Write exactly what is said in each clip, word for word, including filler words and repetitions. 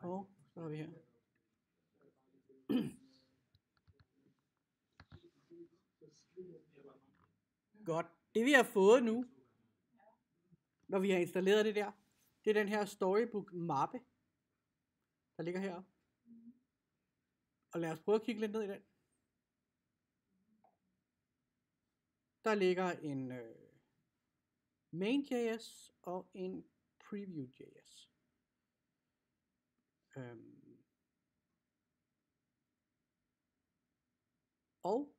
Og så har vi her. Godt. Det vi har fået nu, når vi har installeret det der, det er den her Storybook mappe, der ligger heroppe. Og lad os prøve at kigge lidt ned i den. Der ligger en øh, main.js og en preview.js. Øhm. Og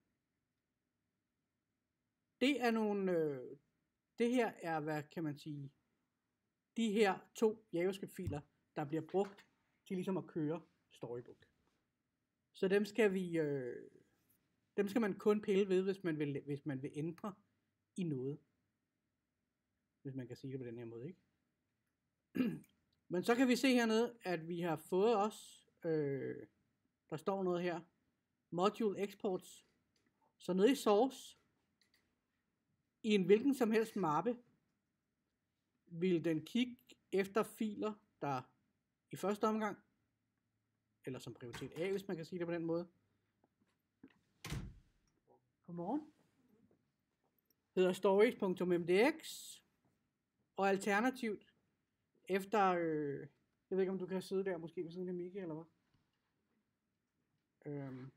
det er nogle, øh, det her er, hvad kan man sige, de her to JavaScript-filer, der bliver brugt til ligesom at køre Storybook. Så dem skal vi, øh, dem skal man kun pille ved, hvis man vil, hvis man vil ændre i noget. Hvis man kan sige det på den her måde, ikke? Men så kan vi se hernede, at vi har fået os, øh, der står noget her, module exports. Så nede i source, i en hvilken som helst mappe, vil den kigge efter filer, der i første omgang, eller som prioritet A, hvis man kan sige det på den måde. Godmorgen. Hedder stories.mdx, og alternativt efter, øh, jeg ved ikke om du kan sidde der måske ved siden af Miki, eller hvad? Øhm.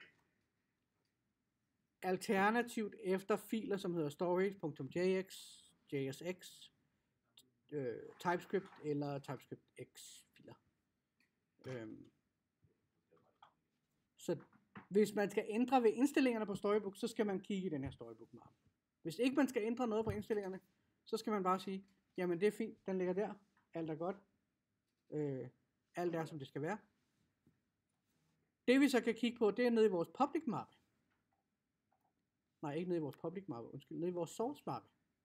Alternativt efter filer, som hedder stories.jx, jsx, øh, TypeScript eller TypeScript-X filer. Øhm. Så hvis man skal ændre ved indstillingerne på Storybook, så skal man kigge i den her Storybook-mappe. Hvis ikke man skal ændre noget på indstillingerne, så skal man bare sige, jamen det er fint, den ligger der, alt er godt, øh, alt er som det skal være. Det vi så kan kigge på, det er nede i vores public-mappe. Nej, ikke nede i vores public-mappe, undskyld, nede i vores source-mappe.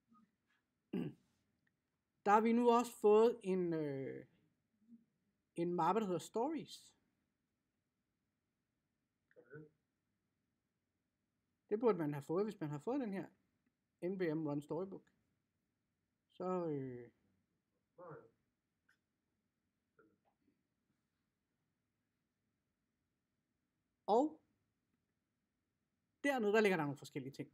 Der har vi nu også fået en, øh, en mappe, der hedder stories. Det burde man have fået, hvis man har fået den her npm run storybook. Så øh, og dernede, der ligger der nogle forskellige ting.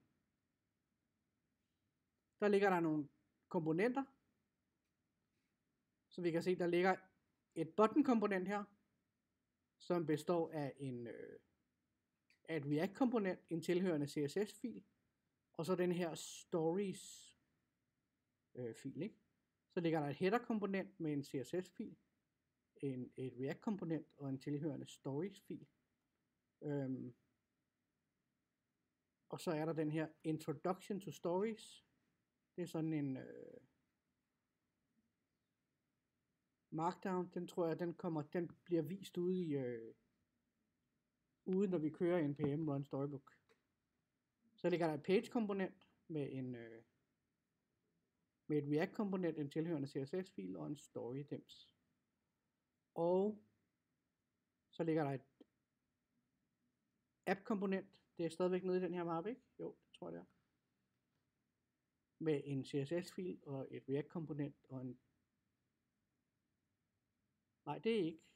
Der ligger der nogle komponenter. Så vi kan se, der ligger et button komponent her, som består af en øh, af et React komponent, en tilhørende C S S fil, og så den her stories øh, fil, ikke? Så ligger der et header komponent med en C S S fil, en, et React komponent og en tilhørende stories fil. Øhm, og så er der den her introduction to stories. Det er sådan en øh, markdown. Den tror jeg, den kommer, den bliver vist ude i øh, ude når vi kører npm run storybook. Så ligger der et page komponent med en øh, med et React komponent, en tilhørende C S S fil og en story dims. Og så ligger der et app komponent. Det er stadigvæk nede i den her mappe, ikke? Jo, det tror jeg det er. Med en C S S fil og et React komponent og en... Nej, det er ikke.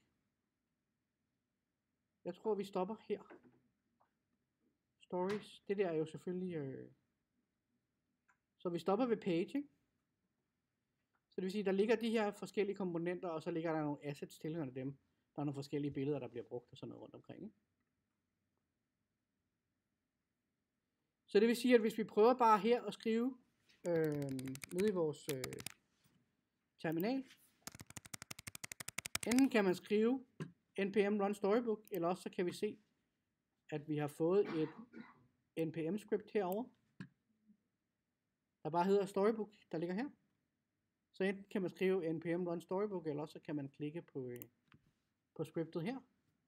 Jeg tror, vi stopper her. Stories. Det der er jo selvfølgelig... Øh... Så vi stopper ved page, ikke? Så det vil sige, der ligger de her forskellige komponenter, og så ligger der nogle assets tilhørende dem. Der er nogle forskellige billeder, der bliver brugt og sådan noget rundt omkring, ikke? Så det vil sige, at hvis vi prøver bare her at skrive øh, nede i vores øh, terminal, enten kan man skrive npm run storybook, eller også så kan vi se, at vi har fået et npm script herover, der bare hedder storybook, der ligger her. Så enten kan man skrive npm run storybook, eller også så kan man klikke på, øh, på scriptet her.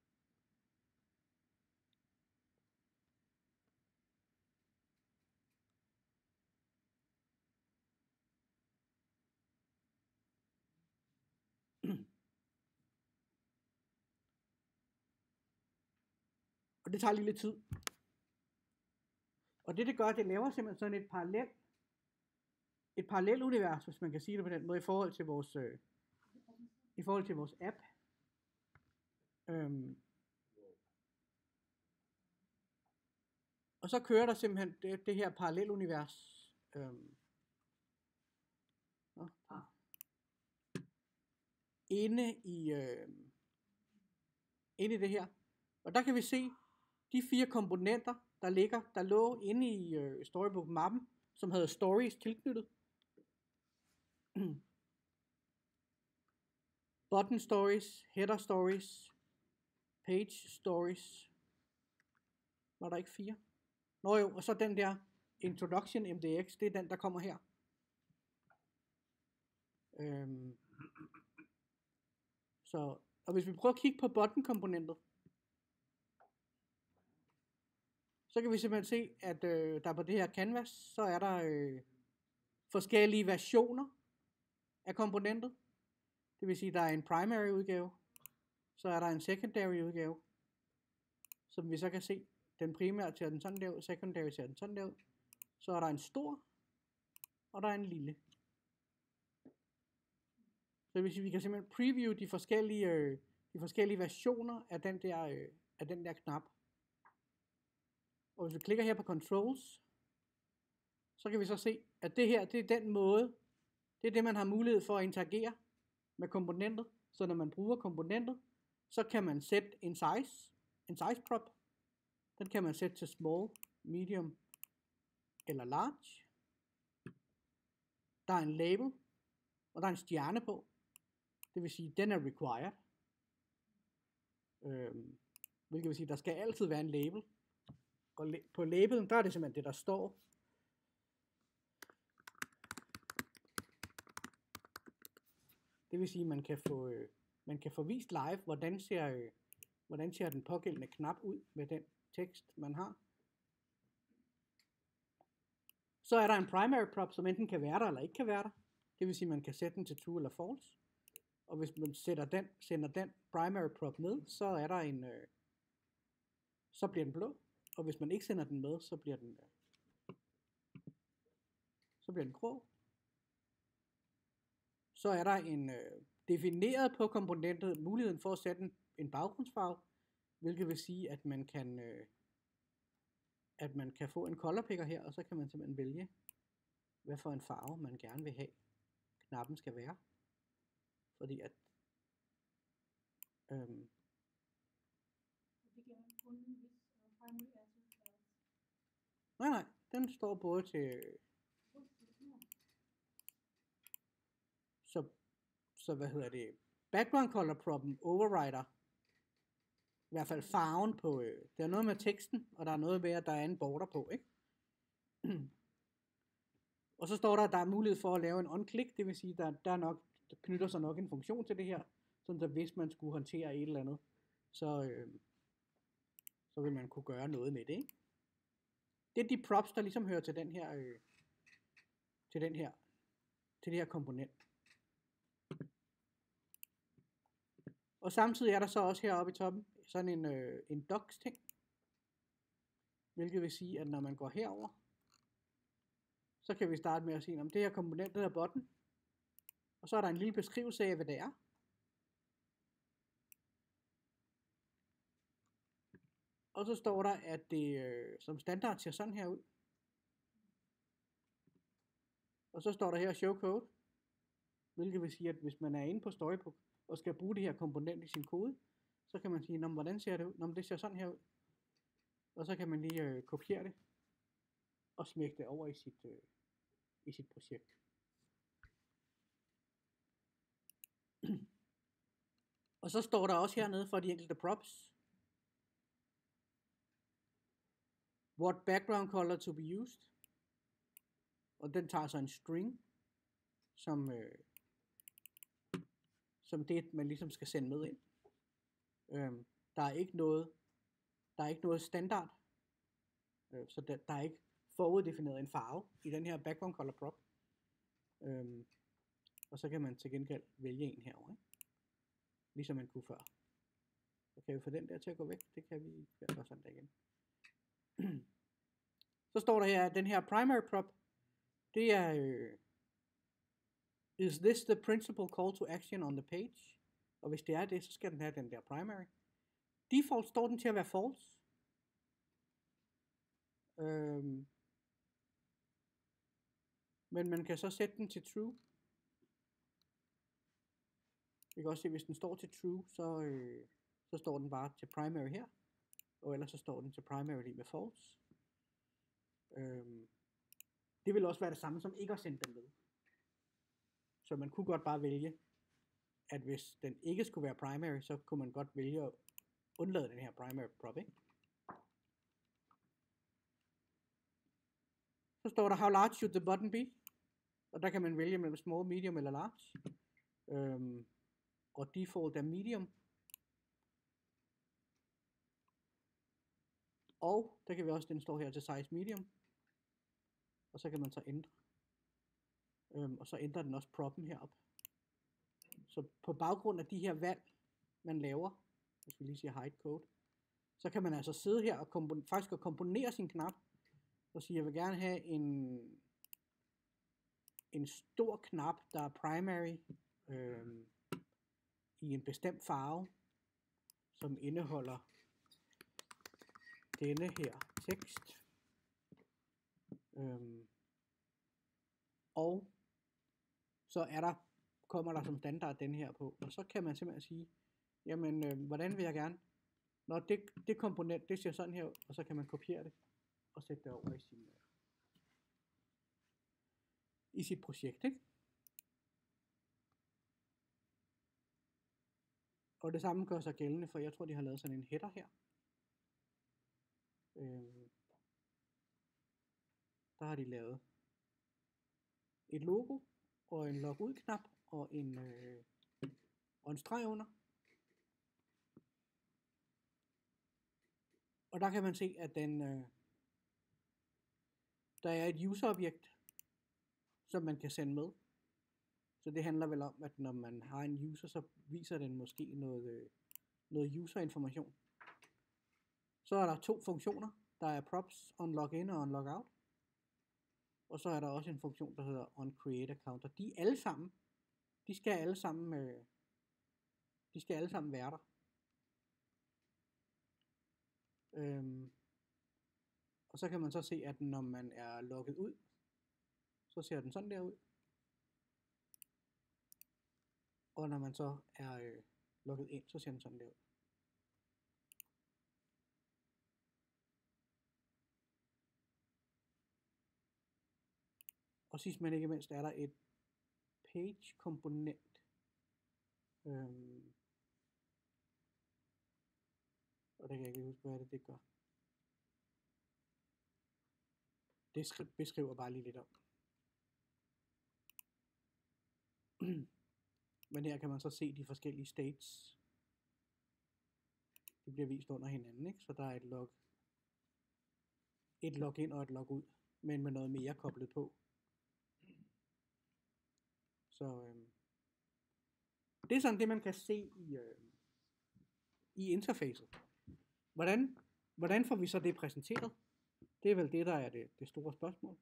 Og det tager lige lidt tid. Og det det gør, det laver simpelthen sådan et parallelt et parallelt univers, hvis man kan sige det på den måde, i forhold til vores øh, i forhold til vores app. Øhm. Og så kører der simpelthen det, det her parallelunivers. Øhm. Okay. Inde i, øh, inde i det her. Og der kan vi se de fire komponenter, der ligger, der lå inde i øh, Storybook-mappen, som havde stories tilknyttet. Button stories, header stories, page stories. Var der ikke fire? Nå jo, og så den der introduction M D X, det er den, der kommer her. Øhm. Så, og hvis vi prøver at kigge på button-komponentet, så kan vi simpelthen se, at øh, der på det her canvas, så er der øh, forskellige versioner af komponentet. Det vil sige, at der er en primary udgave, så er der en secondary udgave, som vi så kan se. Den primære ser den sådan der ud, secondary ser den sådan der ud. Så er der en stor, og der er en lille. Så det vil sige, at vi kan simpelthen preview de forskellige, øh, de forskellige versioner af den der, øh, af den der knap. Og hvis vi klikker her på controls, så kan vi så se, at det her, det er den måde, det er det, man har mulighed for at interagere med komponentet. Så når man bruger komponentet, så kan man sætte en size, en size prop. Den kan man sætte til small, medium eller large. Der er en label, og der er en stjerne på. Det vil sige, at den er required. Øhm, hvilket vil sige, at der skal altid være en label. Og på labelen, der er det simpelthen det, der står. Det vil sige, at man kan få, øh, man kan få vist live, hvordan ser, øh, hvordan ser den pågældende knap ud med den tekst, man har. Så er der en primary prop, som enten kan være der eller ikke kan være der. Det vil sige, at man kan sætte den til true eller false. Og hvis man sætter den, sender den primary prop ned, så er der en, øh, så bliver den blå. Og hvis man ikke sender den med, så bliver den, øh, så bliver den grå. Så er der en øh, defineret på komponentet muligheden for at sætte en, en baggrundsfarve, hvilket vil sige, at man kan, øh, at man kan få en color picker her, og så kan man simpelthen vælge, hvad for en farve man gerne vil have, knappen skal være. Fordi at øhm, nej, nej, den står både til så, så hvad hedder det, background color proppen overrider i hvert fald farven på, øh, der er noget med teksten, og der er noget med, at der er en border på, ikke? Og så står der, at der er mulighed for at lave en on-click, det vil sige, der, der, er nok, der knytter sig nok en funktion til det her, sådan at hvis man skulle håndtere et eller andet, så, øh, så vil man kunne gøre noget med det, ikke? Det er de props, der ligesom hører til den her, øh, til den her, til det her komponent. Og samtidig er der så også heroppe i toppen sådan en, øh, en docs ting, hvilket vil sige, at når man går herover, så kan vi starte med at sige, om det her komponent, det her button, og så er der en lille beskrivelse af, hvad det er. Og så står der, at det øh, som standard ser sådan her ud. Og så står der her show code, hvilket vil sige, at hvis man er inde på Storybook og skal bruge det her komponent i sin kode, så kan man sige, hvordan ser det ud? Nå, det ser sådan her ud. Og så kan man lige øh, kopiere det og smække det over i sit, øh, i sit projekt. Og så står der også hernede for de enkelte props. What background color to be used. Og den tager så en string, som, øh, som det, man ligesom skal sende med ind. Øhm, der er ikke noget, der er ikke noget standard. Øh, så der, der er ikke foruddefineret en farve i den her background color prop. Øhm, og så kan man til gengæld vælge en herover, ikke? Ligesom man kunne før. Så kan vi få den der til at gå væk. Det kan vi gøre sådan der igen. Så står der her, at den her primary prop, det er, øh, is this the principal call to action on the page? Og hvis det er det, så skal den have den der primary. Default står den til at være false. Øhm, men man kan så sætte den til true. Vi kan også se, hvis den står til true, så, øh, så står den bare til primary her. Og ellers så står den til primary lige med false. Øhm, det vil også være det samme som ikke at sende den med. Så man kunne godt bare vælge, at hvis den ikke skulle være primary, så kunne man godt vælge at undlade den her primary prop, ikke? Så står der, how large should the button be? Og der kan man vælge mellem small, medium eller large. Øhm, og default er medium. Og der kan vi også, den står her til size medium. Og så kan man så ændre. Øhm, og så ændrer den også proppen heroppe. Så på baggrund af de her valg, man laver, hvis vi lige siger hide code, så kan man altså sidde her og kompon- faktisk og komponere sin knap, og sige, jeg vil gerne have en, en stor knap, der er primary, øhm, i en bestemt farve, som indeholder denne her tekst. Øhm, og så er der, kommer der som standard den her på, og så kan man simpelthen sige, jamen, øh, hvordan vil jeg gerne, når det, det komponent, det ser sådan her ud, og så kan man kopiere det, og sætte det over i, sin, øh, i sit projekt, ikke? Og det samme gør sig gældende, for jeg tror, de har lavet sådan en header her. Øh, der har de lavet et logo, og en log ud knap, og en, øh, og en streg under. Og der kan man se, at den, øh, der er et user-objekt, som man kan sende med. Så det handler vel om, at når man har en user, så viser den måske noget, øh, noget user-information. Så er der to funktioner. Der er props on login og on logout. Og så er der også en funktion, der hedder on create account. Og de alle sammen, de skal alle sammen, øh, de skal alle sammen være der. Øhm, og så kan man så se, at når man er logget ud, så ser den sådan der ud. Og når man så er øh, logget ind, så ser den sådan der ud. Og sidst men ikke mindst er der et page komponent. Øhm, og det kan jeg ikke huske, hvad det, det gør. Det beskriver bare lige lidt om. Men her kan man så se de forskellige states. Det bliver vist under hinanden, ikke? Så der er et log, et login og et log ud, men med noget mere koblet på. Så øhm, det er sådan det, man kan se i, øh, i interfacet. Hvordan, hvordan får vi så det præsenteret? Det er vel det, der er det, det store spørgsmål.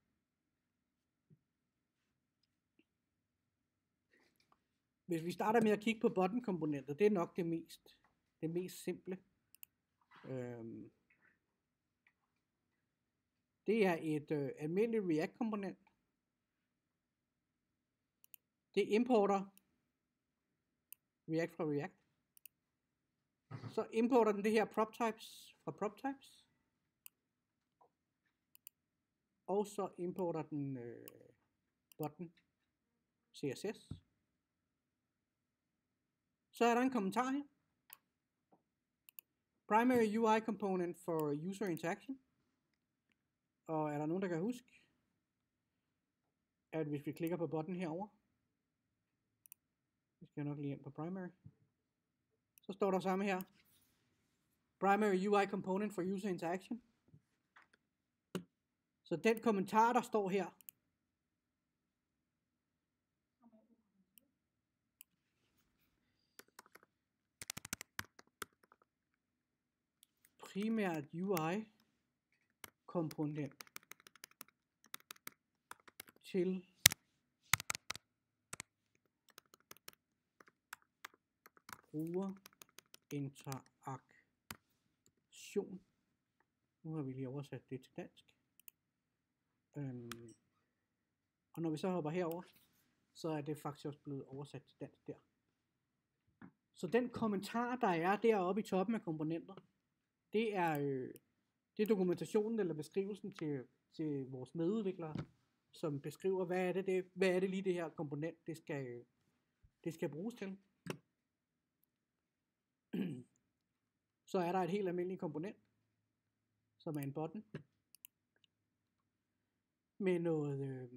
Hvis vi starter med at kigge på button-komponentet, det er nok det mest, det mest simple. Øhm, det er et øh, almindeligt React-komponent. Det importer React fra React. Så importer den det her PropTypes fra PropTypes. Og så importer den øh, button C S S. Så er der en kommentar her. Primary U I component for user interaction. Og er der nogen, der kan huske, at hvis vi klikker på button herover, vi skal nok lige ind på primary, så står der samme her. Primary U I component for user interaction. Så den kommentar, der står her, primært U I komponent til bruger interaktion. dokumentation. Nu har vi lige oversat det til dansk. Øhm, og når vi så hopper herover, så er det faktisk også blevet oversat til dansk der. Så den kommentar, der er deroppe i toppen af komponenter, det er, øh, det er dokumentationen eller beskrivelsen til, til vores medudviklere, som beskriver, hvad er det, det, hvad er det lige det her komponent, det skal, øh, det skal bruges til. Så er der et helt almindeligt komponent, som er en button, med noget, øh,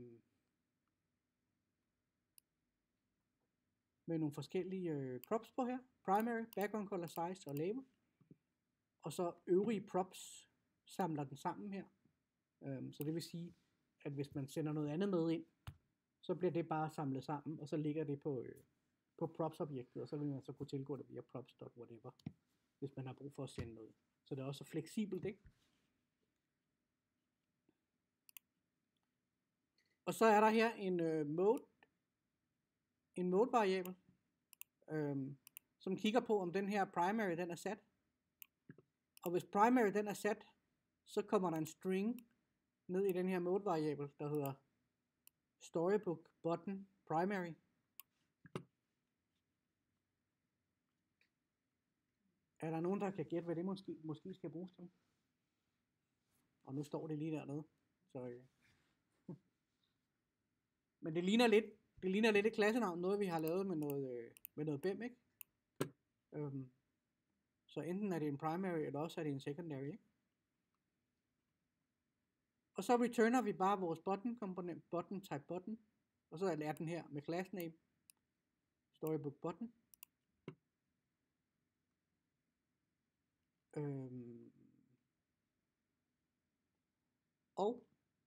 med nogle forskellige øh, props på her. Primary, background color, size og label. Og så øvrige props samler den sammen her. Øhm, så det vil sige, at hvis man sender noget andet med ind, så bliver det bare samlet sammen, og så ligger det på, øh, på props-objektet, og så vil man så kunne tilgå det via props.whatever, hvis man har brug for at sende noget. Så det er også fleksibelt, ikke? Og så er der her en øh, mode, en mode variabel, øhm, som kigger på, om den her primary den er sat. Og hvis primary den er sat, så kommer der en string ned i den her mode variabel, der hedder storybook button primary. Er der nogen, der kan gætte, hvad det måske, måske skal bruges til? Og nu står det lige dernede. Så, øh. Men det ligner lidt, det ligner lidt et klassenavn, noget vi har lavet med noget, øh, med noget B E M, ikke? Øhm. Så enten er det en primary, eller også er det en secondary, ikke? Og så returner vi bare vores button komponent, button type button, og så er den her med class name, storybook button. Øhm. Og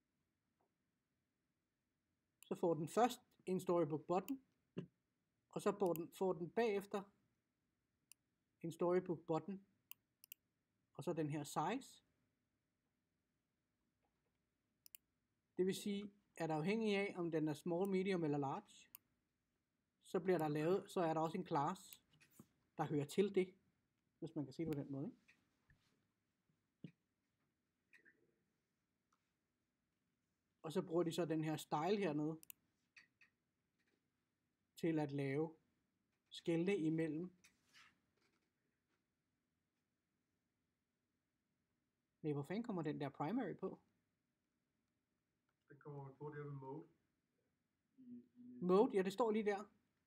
så får den først en storybook button, og så får den, får den bagefter en storybook button, og så den her size. Det vil sige, at afhængig af, om den er small, medium eller large, så bliver der lavet, så er der også en class, der hører til det, hvis man kan sige det på den måde, ikke? Og så bruger de så den her style hernede, til at lave skelne imellem. Nej, hvor fanden kommer den der primary på? Den kommer på der ved mode. Mode, ja, det står lige der.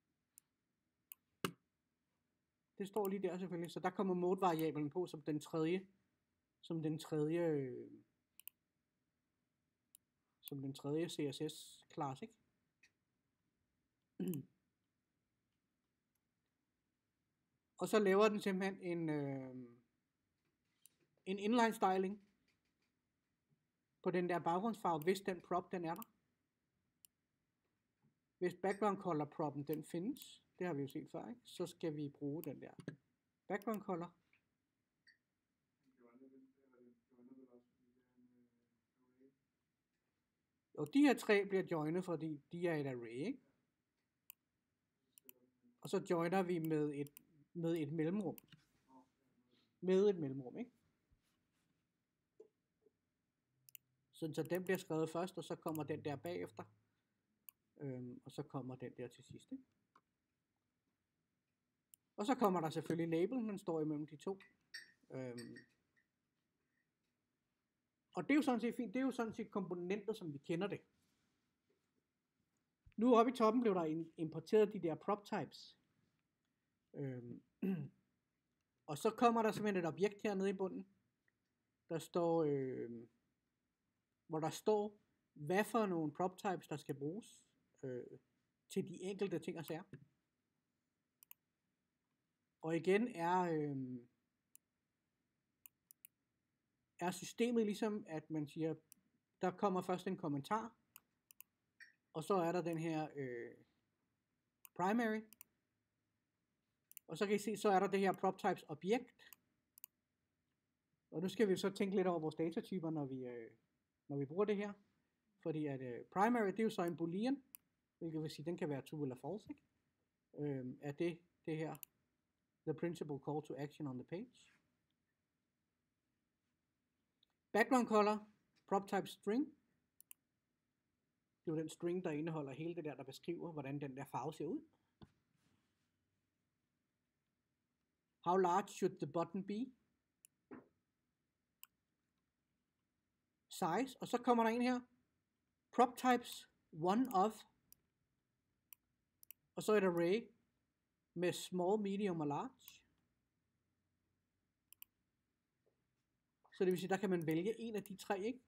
Det står lige der selvfølgelig, så der kommer mode-variablen på som den tredje, som den tredje, øh, som den tredje C S S-class, ikke? Og så laver den simpelthen en, øh, en inline styling på den der baggrundsfarve, hvis den prop den er der. Hvis background color proppen den findes, det har vi jo set før, ikke? Så skal vi bruge den der background color. Og de her tre bliver joinet, fordi de er et array, ikke? Og så joiner vi med et, med et mellemrum. Med et mellemrum, ikke? Så, så den bliver skrevet først, og så kommer den der bagefter. Øhm, og så kommer den der til sidst, ikke? Og så kommer der selvfølgelig label, man står imellem de to. Øhm. Og det er jo sådan set fint, det er jo sådan set komponenter, som vi kender det. Nu oppe i toppen blev der importeret de der prop types. Øhm. Og så kommer der simpelthen et objekt hernede i bunden, der står, øh, hvor der står, hvad for nogle prop types, der skal bruges øh, til de enkelte ting og sager. Og igen er, øh, er systemet ligesom, at man siger, der kommer først en kommentar, og så er der den her øh, primary, og så kan I se, så er der det her prop types objekt. Og nu skal vi så tænke lidt over vores datatyper, når vi, øh, når vi bruger det her. Fordi at øh, primary, det er jo så en boolean, hvilket vil sige, den kan være true eller false, ikke? Øh, er det det her, the principal call to action on the page. Background color, prop type string. Det er jo den string, der indeholder hele det der, der beskriver, hvordan den der farve ser ud. How large should the button be? Size, og så kommer der en her. Prop types, one of. Og så et array med small, medium og large. Så det vil sige, der kan man vælge en af de tre, ikke?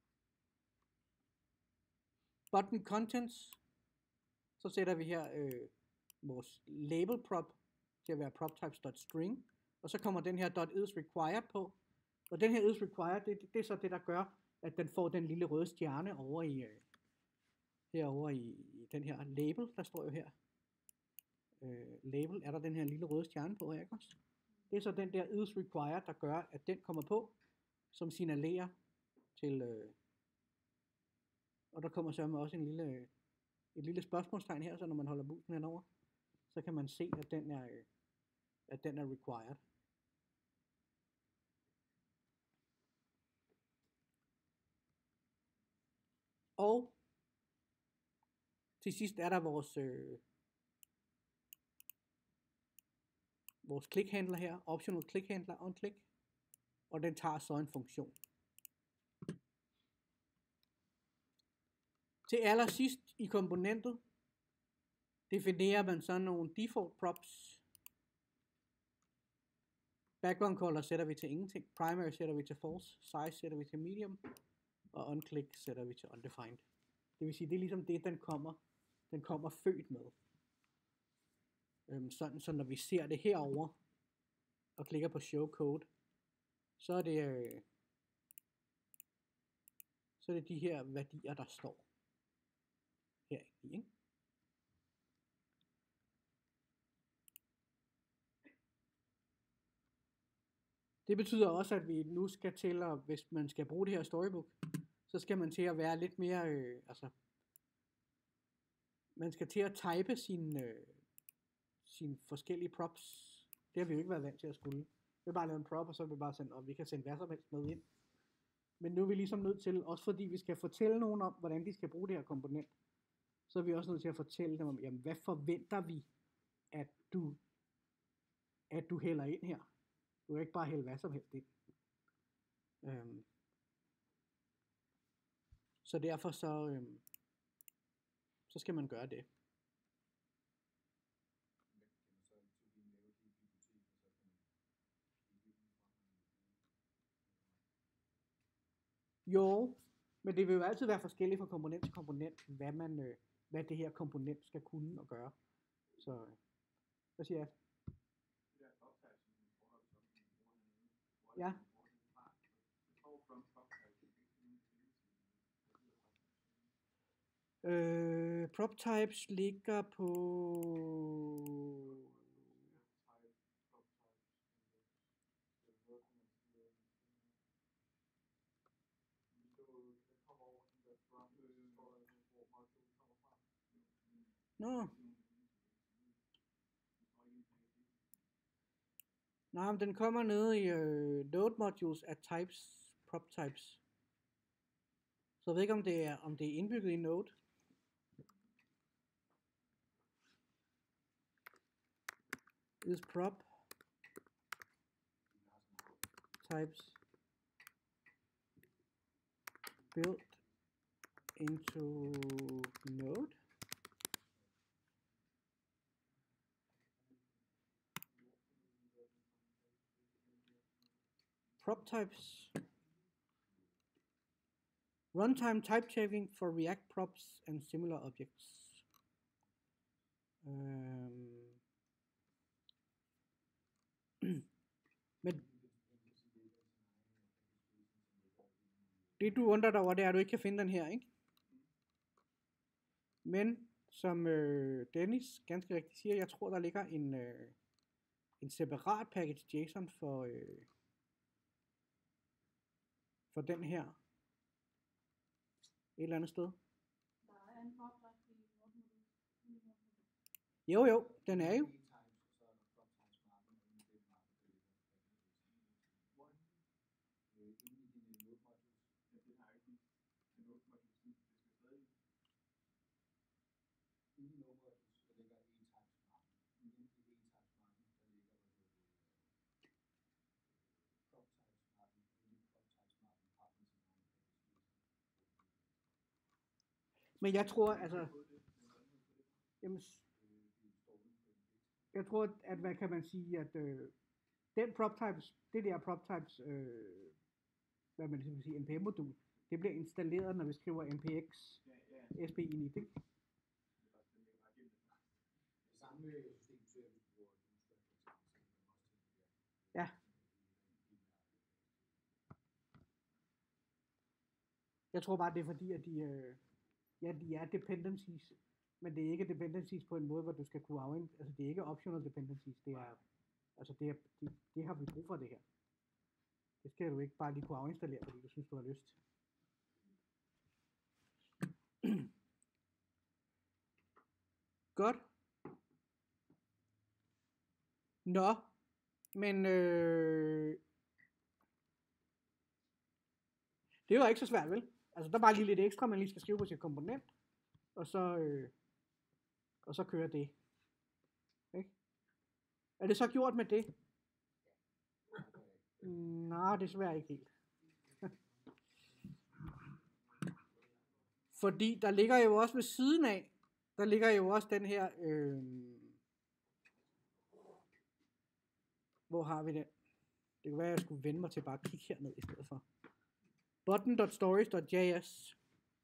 Button contents. Så sætter vi her øh, vores label prop til at være prop types.string. Og så kommer den her .is required på. Og den her is required, det, det, det er så det, der gør, at den får den lille røde stjerne over i, øh, herovre i, i den her label, der står jo her. Øh, label, er der den her lille røde stjerne på her, ikke også? Det er så den der is required, der gør, at den kommer på, som signalerer til, øh, og der kommer så med også en lille, et lille spørgsmålstegn her, så når man holder musen henover, så kan man se, at den er, øh, at den er required. Og til sidst er der vores øh, vores klikhandler her, optional klikhandler on click, og den tager så en funktion. Til allersidst i komponentet definerer man så nogle default props. Background color sætter vi til ingenting, primary sætter vi til false, size sætter vi til medium, og onclick sætter vi til undefined. Det vil sige, det er ligesom det, den kommer, den kommer født med. Øhm, sådan, så når vi ser det herover og klikker på show code, så er det, øh, så er det de her værdier, der står her i, ikke? Det betyder også, at vi nu skal til at, hvis man skal bruge det her storybook, så skal man til at være lidt mere, øh, altså, man skal til at type sine, øh, sine forskellige props. Det har vi jo ikke været vant til at skulle. Vi vil bare lave en prop, og så vil vi bare sende, og vi kan sende hvad som helst med ind. Men nu er vi ligesom nødt til, også fordi vi skal fortælle nogen om, hvordan de skal bruge det her komponent, så er vi også nødt til at fortælle dem om, jamen, hvad forventer vi, at du, at du hælder ind her. Du kan ikke bare hælde hvad som helst ind. Øhm. Så derfor så, øhm, så skal man gøre det. Jo, men det vil jo altid være forskelligt fra komponent til komponent, hvad, man, øh, hvad det her komponent skal kunne og gøre. Så, hvad siger jeg? Ja. Øh, prop types ligger på... Nå. Nej, men den kommer nede i øh, node modules at types, prop types. Så jeg ved ikke, om det er, om det er indbygget i node. Is prop types built into node? Prop types. Runtime type checking for React props and similar objects. Um, men det du undrer dig over, det er, at du ikke kan finde den her, ikke? Men som øh, Dennis ganske rigtigt siger, jeg tror, der ligger en, øh, en separat package JSON for, øh, for den her et eller andet sted. Jo, jo, den er jo. Men jeg tror, altså, jamen, jeg tror, at hvad kan man sige, at øh, den prop types, det der prop types, øh, hvad man ligesom sige, N P M-modul, det bliver installeret, når vi skriver N P X S P ind i det. Ja. Jeg tror bare, det er fordi, at de, øh, ja, de er dependencies, men det er ikke dependencies på en måde, hvor du skal kunne afhænge, altså det er ikke optional dependencies, det er, altså det, er, det, det har vi brug for det her. Det skal du ikke bare lige kunne afinstallere, fordi du synes, du har lyst. Godt. Nå, men øh, det var ikke så svært, vel? Altså, der er bare lige lidt ekstra, man lige skal skrive på sit komponent, og så, øh, og så kører det. Okay? Er det så gjort med det? Nej, desværre ikke helt. Fordi der ligger jo også ved siden af, der ligger jo også den her, øh, hvor har vi den? Det kan være, at jeg skulle vende mig til bare at kigge herned i stedet for. button.stories.js.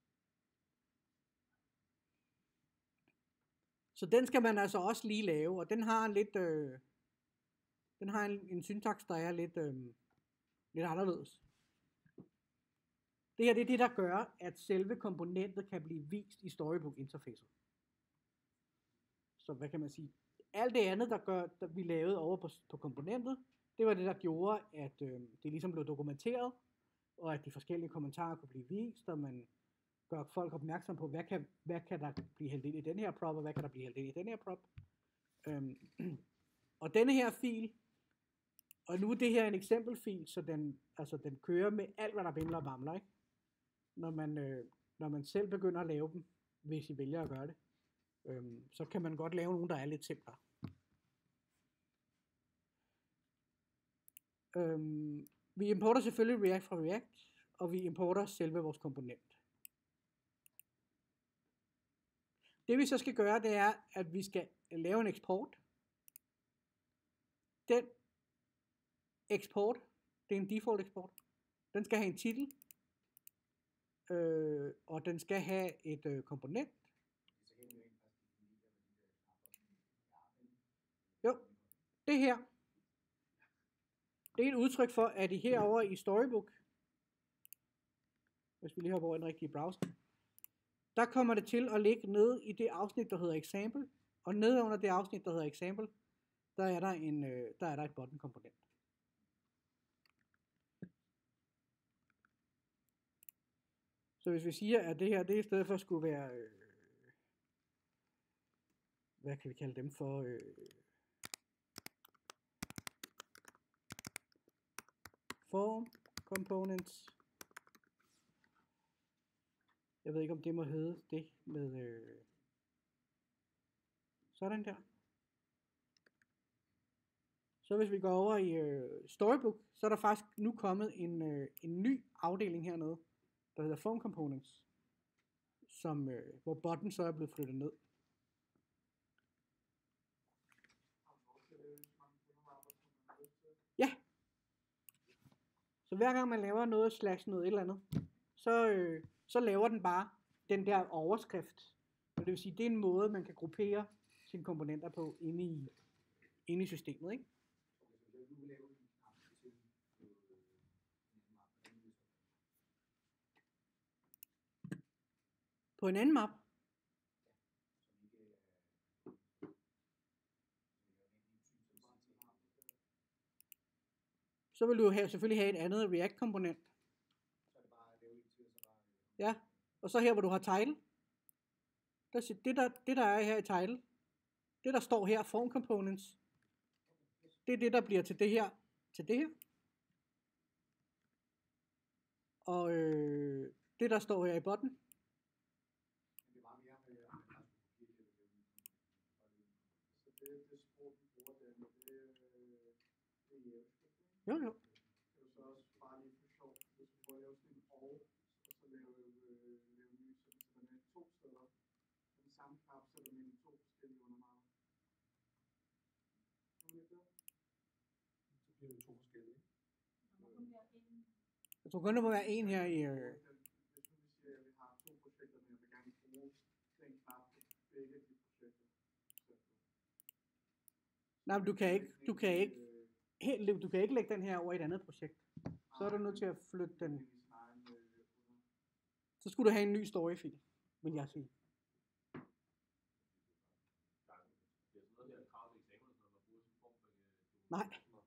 Så den skal man altså også lige lave, og den har en lidt, øh, den har en, en syntaks, der er lidt, øh, lidt anderledes. Det her det er det, der gør, at selve komponentet kan blive vist i Storybook-interfacet. Så hvad kan man sige? Alt det andet, der gør, der vi lavede over på, på komponentet, det var det, der gjorde, at øh, det ligesom blev dokumenteret, og at de forskellige kommentarer kunne blive vist, og man gør folk opmærksom på, hvad kan, hvad kan der blive hældt ind i den her prop, og hvad kan der blive hældt ind i den her prop. Øhm, og denne her fil, og nu er det her en eksempelfil, så den, altså den kører med alt, hvad der bimler og bamler, ikke? Når man, øh, når man selv begynder at lave dem, hvis I vælger at gøre det, øhm, så kan man godt lave nogle, der er lidt simplere. Øhm, vi importer selvfølgelig React fra React, og vi importer selve vores komponent. Det vi så skal gøre, det er, at vi skal lave en eksport. Den eksport, det er en default eksport. Den skal have en titel, øh, og den skal have et øh, komponent. Jo, det her, det er et udtryk for, at I herovre i Storybook, hvis vi lige hopper over i den rigtige browser, der kommer det til at ligge nede i det afsnit, der hedder example, og nede under det afsnit, der hedder example, der er der, en, øh, der er der et button komponent. Så hvis vi siger, at det her, det i stedet for skulle være, øh, hvad kan vi kalde dem for, øh, form components. Jeg ved ikke, om det må hedde det med, øh, sådan der. Så hvis vi går over i øh, Storybook, så er der faktisk nu kommet en, øh, en ny afdeling hernede, der hedder Form Components, som, øh, hvor button så er blevet flyttet ned. Ja. Så hver gang man laver noget slash noget et eller andet, så, øh, så laver den bare den der overskrift. Det vil sige, det er en måde, man kan gruppere sine komponenter på inde i, inde i systemet, ikke? På en anden map. Så vil du have, selvfølgelig have et andet React-komponent. Ja, og så her, hvor du har title. Der, det, der, det, der er her i title, det, der står her, form components, det er det, der bliver til det her, til det her. Og øh, det, der står her i button, jo, jo. Det er så også bare lige for sjov, hvis vi prøver at lave sådan en og, og så lave, lave ny, så man er to steder. samme knap, selvom det er to forskellige undermarker. Kan man ikke det? Så bliver det to forskellige. Jeg tror kun, der må være en her i... Øh... Hvis nu vi siger, at vi har to projekter, men jeg vil gerne bruge den knap på begge de projekter. Nej, men du kan ikke, du kan ikke, helt, du kan ikke lægge den her over i et andet projekt. Så er du nødt til at flytte den. Så skulle du have en ny storyfil, vil jeg sige. Nej.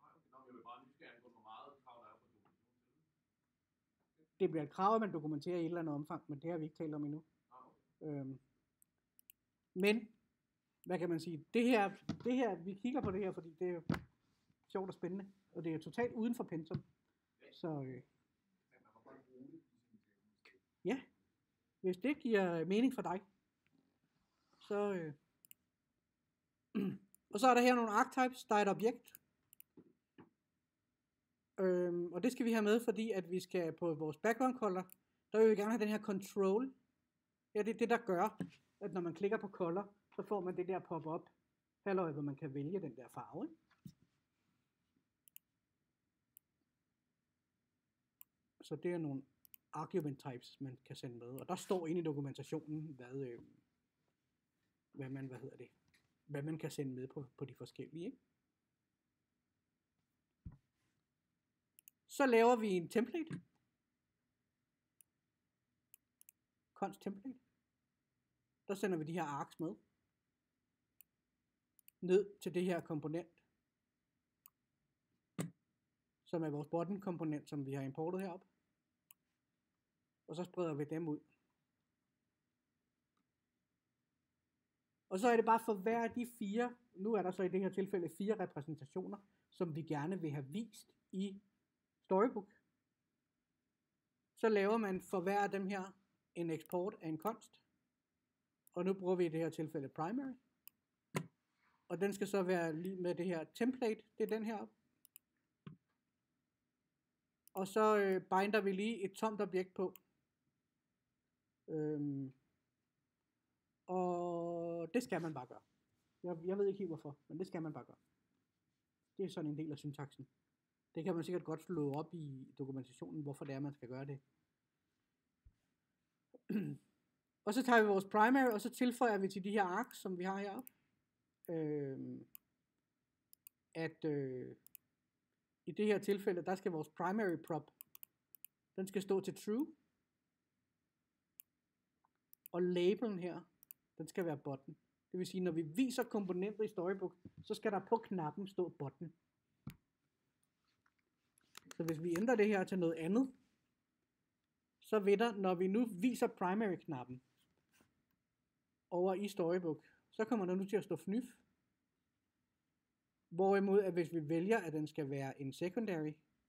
Det bliver et krav, at man dokumenterer i et eller andet omfang, men det har vi ikke talt om endnu. Øhm. Men, hvad kan man sige, det her, det her, vi kigger på det her, fordi det er sjovt og spændende, og det er totalt uden for pensum. Så øh. Ja, hvis det giver mening for dig, så øh. Og så er der her nogle archetypes, der er et objekt. Øhm, og det skal vi have med, fordi at vi skal på vores background color, der vil vi gerne have den her control. Ja, det er det, der gør, at når man klikker på color, så får man det der pop-up halløj, hvor man kan vælge den der farve. Så det er nogle argument types, man kan sende med. Og der står inde i dokumentationen, hvad, øh, hvad man, hvad hedder det, hvad man kan sende med på, på de forskellige. Ikke? Så laver vi en template. Const template. Der sender vi de her arcs med. Ned til det her komponent. Som er vores button komponent, som vi har importet herop. Og så spreder vi dem ud. Og så er det bare for hver af de fire, nu er der så i det her tilfælde fire repræsentationer, som vi gerne vil have vist i Storybook. Så laver man for hver af dem her en eksport af en const. Og nu bruger vi i det her tilfælde primary. Og den skal så være lige med det her template, det er den her. Og så øh, binder vi lige et tomt objekt på. Øhm, og det skal man bare gøre. Jeg, jeg ved ikke helt hvorfor, men det skal man bare gøre. Det er sådan en del af syntaksen. Det kan man sikkert godt slå op i dokumentationen, hvorfor det er, man skal gøre det. Og så tager vi vores primary, og så tilføjer vi til de her arcs, som vi har heroppe, øh, at øh, i det her tilfælde, der skal vores primary prop, den skal stå til true. Og labelen her, den skal være button. Det vil sige, når vi viser komponenter i Storybook, så skal der på knappen stå button. Så hvis vi ændrer det her til noget andet, så vil der, når vi nu viser primary-knappen over i Storybook, så kommer der nu til at stå fnyf. Hvorimod, at hvis vi vælger, at den skal være en secondary,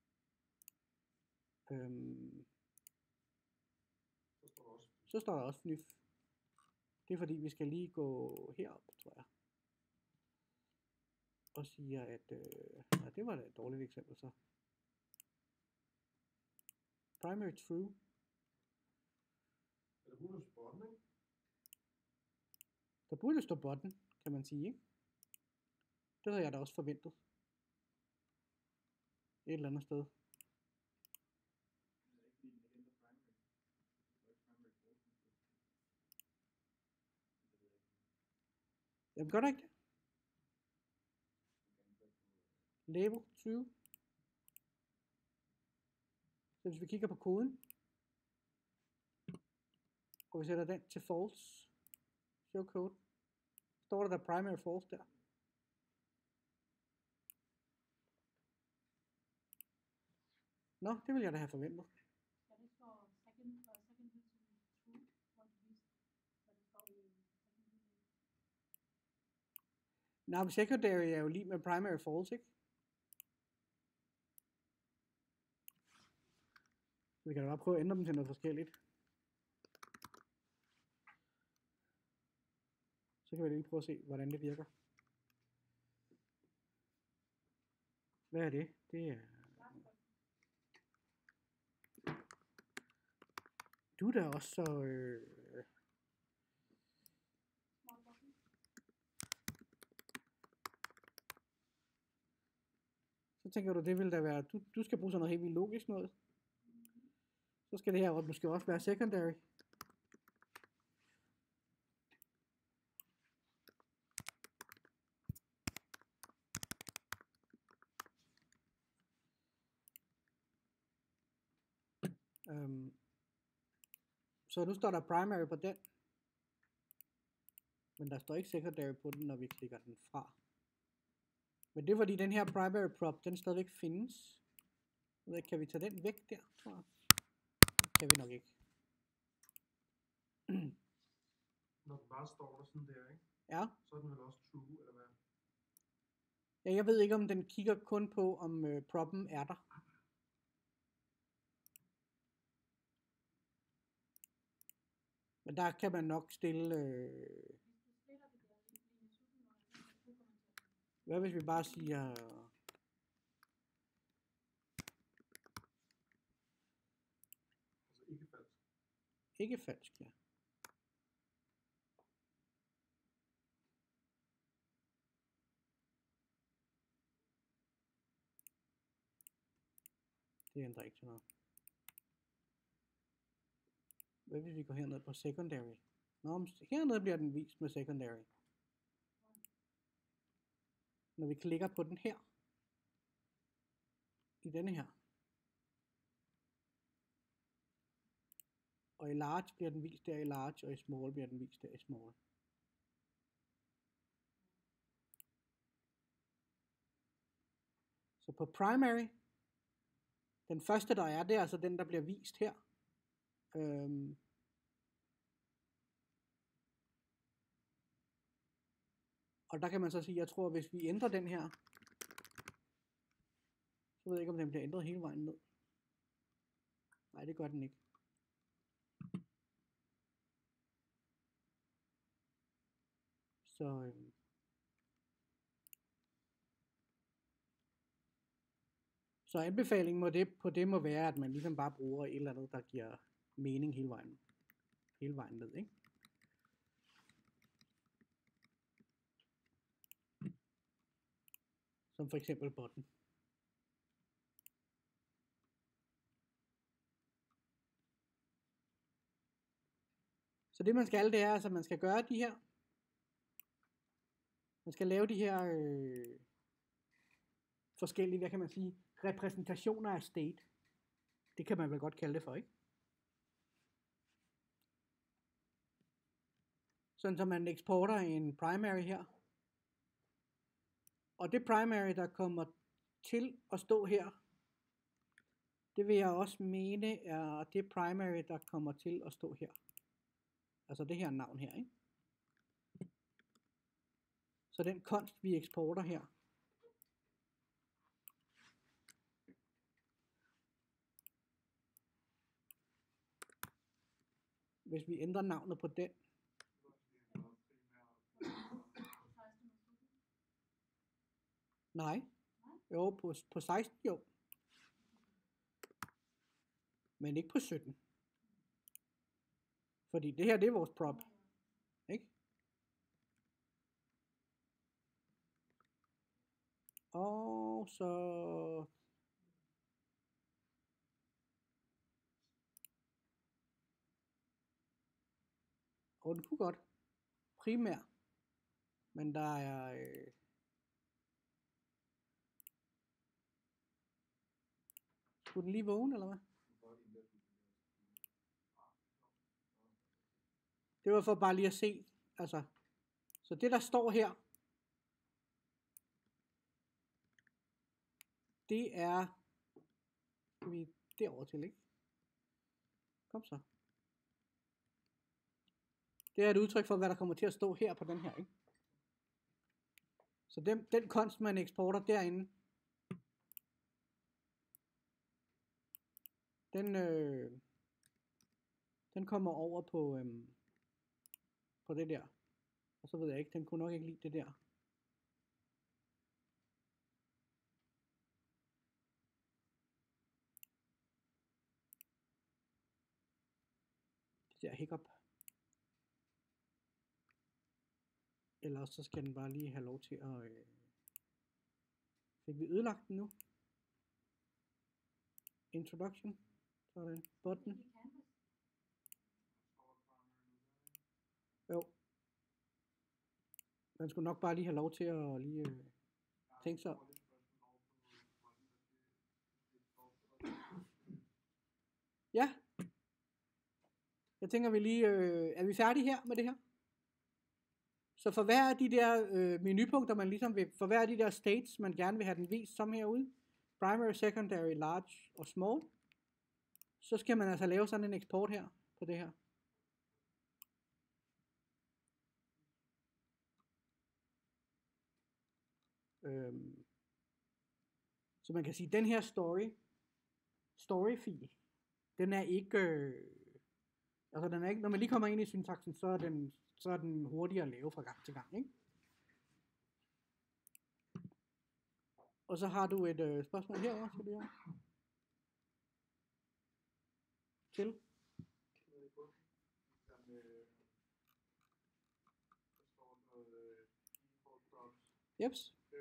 øhm, så står der også fnyf. Det er fordi, vi skal lige gå herop, tror jeg. Og siger, at øh, ja, det var da et dårligt eksempel så. Primary true. Er det hundrede button, ikke? Der burde stå button, kan man sige, ikke? Det havde jeg da også forventet. Et eller andet sted. Jamen gør der ikke det? Label true. Så hvis vi kigger på koden, og vi sætter den til false, show code, står der der primary false der. Nå, det vil jeg da have forventet. Nej, men secondary er jo lige med primary false, ikke? Så vi kan da bare prøve at ændre dem til noget forskelligt. Så kan vi lige prøve at se, hvordan det virker. Hvad er det? Det er... Du er da også så... Øh... Så tænker du, det vil da være, du, du skal bruge sådan noget helt vildt logisk noget. Så skal det her måske også være secondary. Øhm. Så nu står der primary på den. Men der står ikke secondary på den, når vi klikker den fra. Men det er fordi den her primary prop, den stadigvæk findes. Kan vi tage den væk der, tror jeg? Det kan vi nok ikke. Når den bare står der sådan der, ikke? Ja. Så er den vel også true, eller hvad? Ja, jeg ved ikke, om den kigger kun på, om øh, proppen er der. Men der kan man nok stille... Øh... Hvad hvis vi bare siger... Altså ikke falsk. Ikke falsk, ja. Det ændrer ikke til noget. Hvad hvis vi går herned på secondary? Nå, hernede bliver den vist med secondary. Når vi klikker på den her. I denne her. Og i large bliver den vist der i large, og i small bliver den vist der i small. Så på primary, den første der er, det er altså den, der bliver vist her. Øhm. Og der kan man så sige, jeg tror, hvis vi ændrer den her, så ved jeg ikke, om den bliver ændret hele vejen ned. Nej, det gør den ikke. Så, øhm. Så anbefalingen må det, på det må være, at man ligesom bare bruger et eller andet, der giver mening hele vejen, hele vejen ned, ikke? Som for eksempel button. Så det man skal, det er, altså man skal gøre de her, man skal lave de her øh, forskellige, hvad kan man sige, repræsentationer af state. Det kan man vel godt kalde det for, ikke? Sådan så man eksporter en primary her. Og det primary, der kommer til at stå her, det vil jeg også mene er det primary, der kommer til at stå her. Altså det her navn her, ikke? Så den const, vi eksporter her, hvis vi ændrer navnet på den, nej, jo på, på seksten jo, men ikke på sytten, fordi det her det er vores prop, ikke? Og så og den kunne godt primær, men der er øh, skulle den lige vågne eller hvad? Det var for bare lige at se, altså, så det der står her, det er, skal vi derover til, ikke? Kom så. Det er et udtryk for, hvad der kommer til at stå her på den her, ikke? Så den, den konst, man eksporter derinde, den, øh, den kommer over på, øh, på det der. Og så ved jeg ikke, den kunne nok ikke lide det der. Det der hiccup. Ellers så skal den bare lige have lov til at... Øh... Fik vi ødelagt den nu? Introduction. Sådan. Button. Jo. Man skulle nok bare lige have lov til at lige øh, tænke sig. Ja. Jeg tænker vi lige, øh, er vi færdige her med det her? Så for hver af de der øh, menupunkter, man ligesom vil, for hver af de der states, man gerne vil have den vist som herude, primary, secondary, large og small, så skal man altså lave sådan en eksport her på det her. Øhm. Så man kan sige, at den her story, story-fil, den er ikke, øh, altså den er ikke, når man lige kommer ind i syntaksen, så er den, så er den hurtigere at lave fra gang til gang, ikke? Og så har du et øh, spørgsmål herovre, skal du have? Til? Jeps.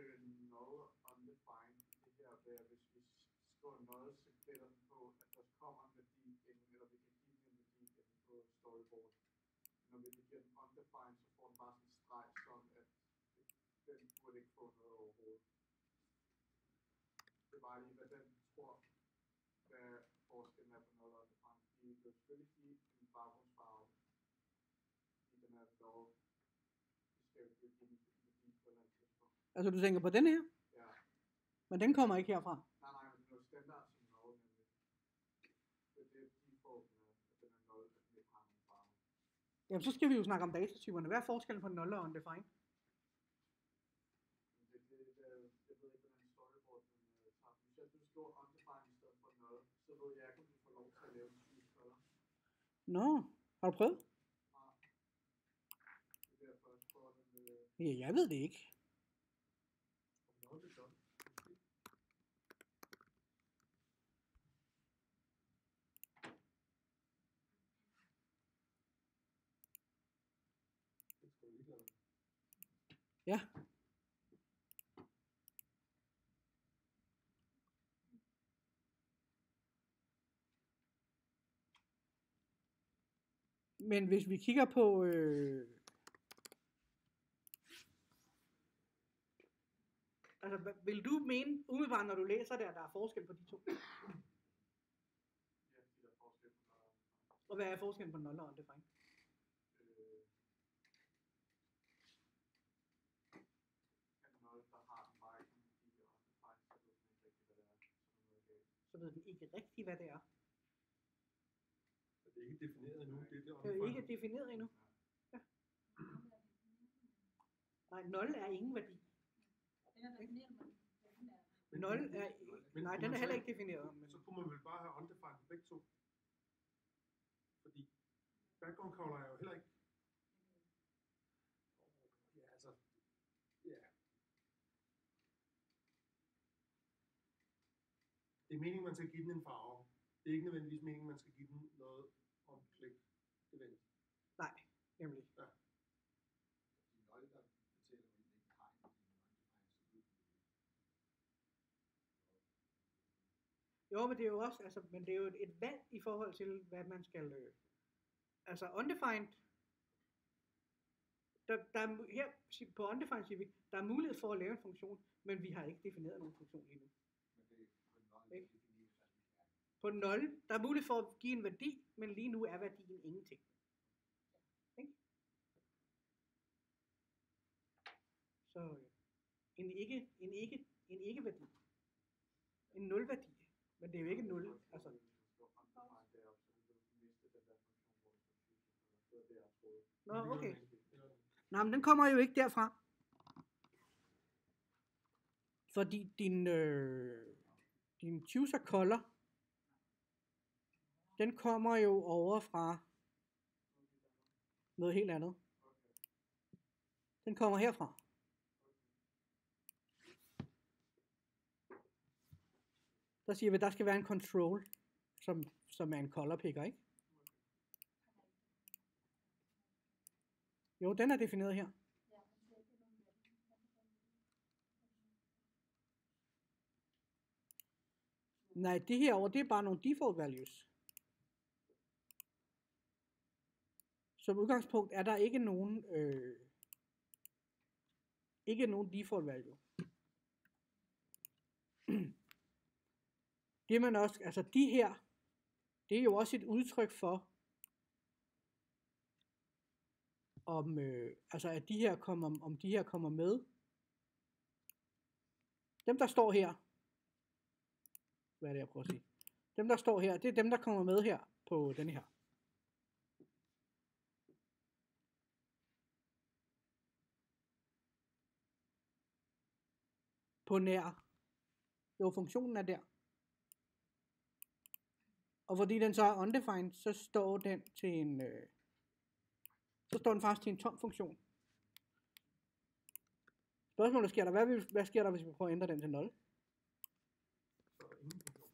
Noget, så gælder den på, at der kommer en værdi ind, eller vi kan give den en værdi ind på storyboard. Når vi giver den undefined, så får den bare sådan en streg, som at den burde ikke få noget overhovedet. Det er bare lige, hvad den tror, hvad forskellen er på noget undefined. Vi vil selvfølgelig give en baggrundsfarve, fordi den er dog, vi skal jo give den en værdi på et eller andet tidspunkt. Altså du tænker på den her? Ja. Men den kommer ikke herfra? Nej, nej, men det er jo standard som noget, men det er det, de får, at den er noget, at den ikke har nogen farve. Jamen så skal vi jo snakke om datatyperne. Hvad er forskellen på nul og undefined? Det, det, det, jeg ved ikke, hvordan storyboard den uh, tager. Hvis jeg skulle skrive undefined i stedet for noget, så ved jeg ikke, om du får lov til at lave en syg color. Nå, har du prøvet? Nej. Det er derfor, jeg prøver den med... Ja, jeg ved det ikke. Nå, det er godt. Ja. Men hvis vi kigger på øh, altså vil du mene umiddelbart, når du læser der, der er forskel på de to? Ja, de der forskel på noget. Og hvad er forskellen på nul og undefined? Så ved den ikke rigtigt, hvad det er. Det er ikke defineret endnu. Det er, det det er ikke defineret endnu. Ja. Nej, nul er ingen værdi. nul er, men, nej, den er heller ikke defineret. Men... Så kunne man vel bare have undefined begge to. Fordi background color er jo heller ikke. Ja, altså. Ja. Det er meningen, man skal give den en farve. Det er ikke nødvendigvis meningen, man skal give den noget om klik event. Nej, nemlig. Ja. Jo, men det er jo også, altså, men det er jo et, et valg i forhold til, hvad man skal øh, altså undefined, der, der er, her på undefined siger vi, der er mulighed for at lave en funktion, men vi har ikke defineret nogen funktion endnu. Okay. På nul, der er mulighed for at give en værdi, men lige nu er værdien ingenting. Okay. Så øh, en ikke, en ikke, en ikke værdi, en nul værdi. Men det er jo ikke nul, altså. Nå, okay. Nå, men den kommer jo ikke derfra. Fordi din, øh, din chooser color, den kommer jo over fra noget helt andet. Den kommer herfra. Der siger vi, at der skal være en control, som, som er en color picker, ikke? Jo, den er defineret her. Nej, det herovre, det er bare nogle default values. Som udgangspunkt er der ikke nogen, øh, ikke nogen default value. Det man også, altså de her, det er jo også et udtryk for, om, øh, altså at de her kommer, om de her kommer med. Dem der står her, hvad er det jeg prøver at sige? Dem der står her, det er dem der kommer med her på denne her. På nær. Jo, funktionen er der. Og fordi den så er undefined, så står den til en, øh, så står den faktisk til en tom funktion. Spørgsmålet sker der, hvad, vil, hvad sker der, hvis vi prøver at ændre den til nul? Så er der ingen funktion.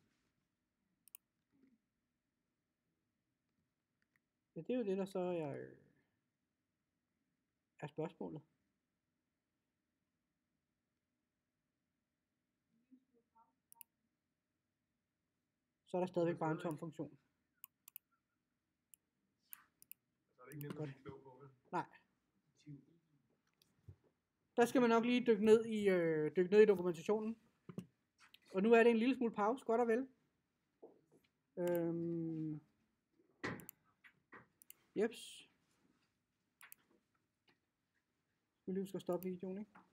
Ja, det er jo det, der så er, øh, er spørgsmålet. Så er der stadigvæk bare en tom funktion. Så er det ikke nemt at blive klog på, vel? Nej. Der skal man nok lige dykke ned i, øh, dykke ned i dokumentationen. Og nu er det en lille smule pause, godt og vel. Øhm. Jeps. Vi lige skal stoppe videoen, ikke?